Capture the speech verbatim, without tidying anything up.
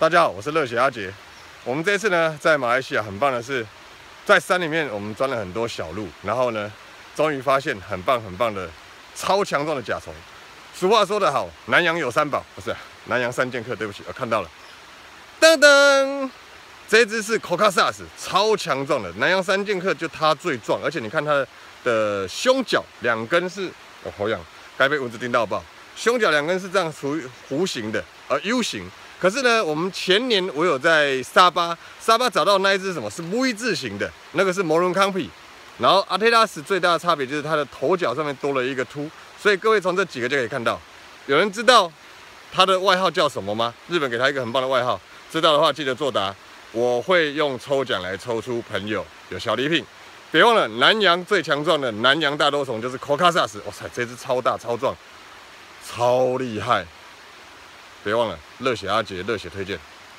大家好，我是热血阿杰。我们这次呢，在马来西亚很棒的是，在山里面我们钻了很多小路，然后呢，终于发现很棒很棒的超强壮的甲虫。俗话说得好，南洋有三宝，不是、啊、南洋三剑客，对不起，我看到了，噔噔，这只是 Cockasaurus， 超强壮的南洋三剑客，就它最壮，而且你看它的胸角两根是，哦，好痒，该被蚊子叮到爆。胸角两根是这样属于弧形的，呃 U 型。可是呢，我们前年我有在沙巴，沙巴找到那一只什么是 V 字形的，那个是摩伦康皮。然后阿特拉斯最大的差别就是它的头角上面多了一个凸，所以各位从这几个就可以看到。有人知道它的外号叫什么吗？日本给它一个很棒的外号，知道的话记得作答。我会用抽奖来抽出朋友有小礼品。别忘了，南洋最强壮的南洋大多虫就是 Cockasaurus， 哇塞，这只超大超壮，超厉害！别忘了热血阿杰热血推荐。